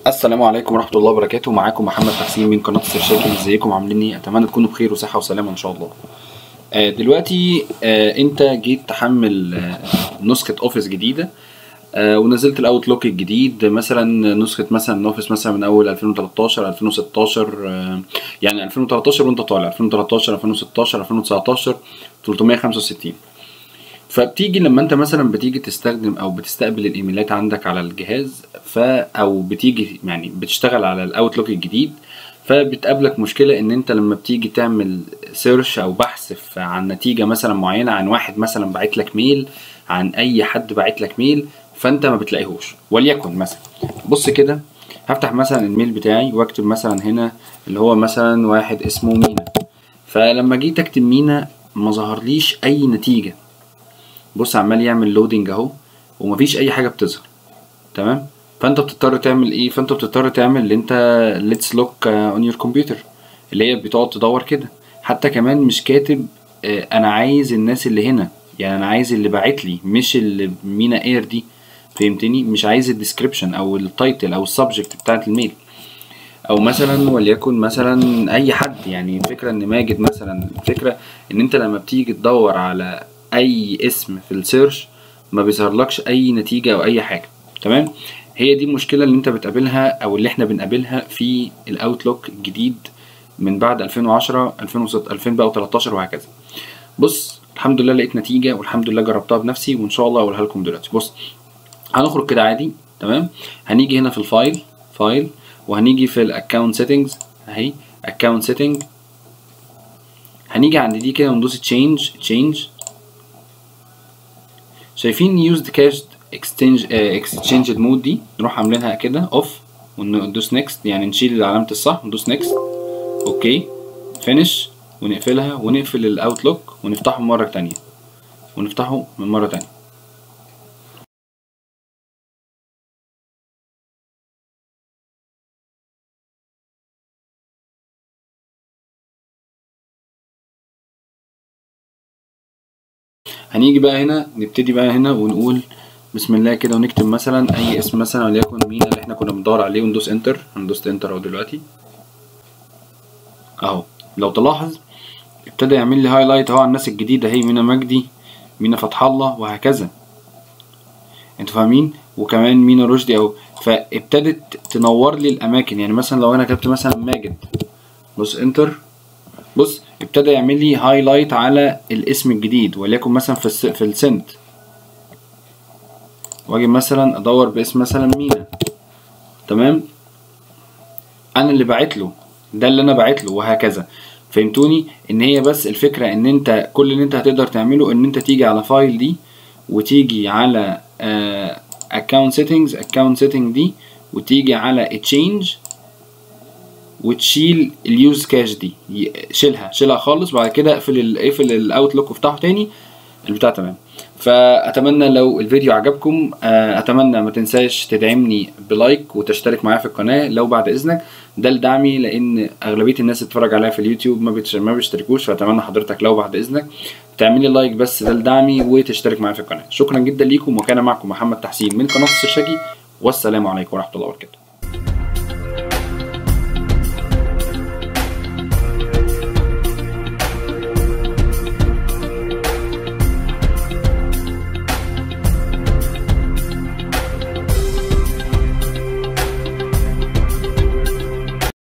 السلام عليكم ورحمة الله وبركاته. معاكم محمد تحسين من قناة السرشاكي. ازيكم عاملين ايه؟ اتمنى تكونوا بخير وصحة وسلامة ان شاء الله. دلوقتي انت جيت تحمل نسخة اوفيس جديدة، ونزلت الاوتلوك الجديد، مثلا نسخة مثلا اوفيس مثلا من اول 2013 2016، يعني 2013 وانت طالع 2013 2016 2019 365. فبتيجي لما انت مثلا بتيجي تستخدم او بتستقبل الايميلات عندك على الجهاز، او بتيجي يعني بتشتغل على الاوتلوك الجديد، فبتقابلك مشكلة ان انت لما بتيجي تعمل سيرش او بحث عن نتيجة مثلا معينة، عن واحد مثلا باعت لك ميل، عن اي حد باعت لك ميل، فانت ما بتلاقيهوش. وليكن مثلا بص كده، هفتح مثلا الميل بتاعي واكتب مثلا هنا اللي هو مثلا واحد اسمه مينا، فلما جيت اكتب مينا ما ظهرليش اي نتيجة. بص عمال يعمل لودنج اهو ومفيش اي حاجه بتظهر. تمام، فانت بتضطر تعمل ايه؟ فانت بتضطر تعمل اللي انت ليتس لوك اون يور كمبيوتر، اللي هي بتقعد تدور كده. حتى كمان مش كاتب انا عايز الناس اللي هنا، يعني انا عايز اللي باعت لي، مش اللي مينا اير دي، فهمتني؟ مش عايز الديسكريبشن او التايتل او السبجكت بتاعت الميل، او مثلا وليكن مثلا اي حد. يعني الفكره ان ماجد مثلا، الفكره ان انت لما بتيجي تدور على اي اسم في السيرش ما بيظهرلكش اي نتيجه او اي حاجه. تمام، هي دي المشكله اللي انت بتقابلها او اللي احنا بنقابلها في الاوتلوك الجديد من بعد 2010 2006 2013 وهكذا. بص الحمد لله لقيت نتيجه، والحمد لله جربتها بنفسي، وان شاء الله اقولها لكم دلوقتي. بص هنخرج كده عادي. تمام، هنيجي هنا في الفايل وهنيجي في الاكونت سيتنجز اهي، اكونت سيتنج، هنيجي عند دي كده وندوس تشينج. شايفين يوزد كاشد اكستشينج مود دي؟ نروح عاملينها كده اوف وندوس نيكست، يعني نشيل علامة الصح وندوس نيكست. اوكي، فينيش، ونقفلها ونقفل الاوتلوك ونفتحه مرة تانية ونفتحه من مرة تانية. هنيجي بقى هنا، نبتدي بقى هنا ونقول بسم الله كده، ونكتب مثلا اي اسم مثلا وليكن مينا اللي احنا كنا بندور عليه، وندوس انتر. هندوس انتر اهو دلوقتي اهو. لو تلاحظ ابتدى يعمل لي هايلايت اهو على الناس الجديده اهي، مينا مجدي، مينا فتح الله، وهكذا. انتوا فاهمين؟ وكمان مينا رشدي اهو. فابتدت تنور لي الاماكن. يعني مثلا لو انا كتبت مثلا ماجد، بص انتر، بص ابتدى يعمل لي هايلايت على الاسم الجديد، وليكن مثلا في السنت، واجي مثلا ادور باسم مثلا مينا. تمام، انا اللي باعت له، ده اللي انا باعت له، وهكذا. فهمتوني؟ ان هي بس الفكره ان انت كل اللي انت هتقدر تعمله ان انت تيجي على فايل دي، وتيجي على account setting دي، وتيجي على change، وتشيل اليوز كاش دي، شيلها خالص. بعد كده اقفل الاوتلوك وافتحه تاني البتاع. تمام، فاتمنى لو الفيديو عجبكم، اتمنى ما تنساش تدعمني بلايك وتشترك معايا في القناه لو بعد اذنك، ده لدعمي، لان اغلبيه الناس اللي بتتفرج عليا في اليوتيوب ما بيشتركوش. فاتمنى حضرتك لو بعد اذنك تعملي لايك بس، ده لدعمي، وتشترك معايا في القناه. شكرا جدا ليكم، وكان معكم محمد تحسين من قناه السرشاكي، والسلام عليكم ورحمه الله وبركاته.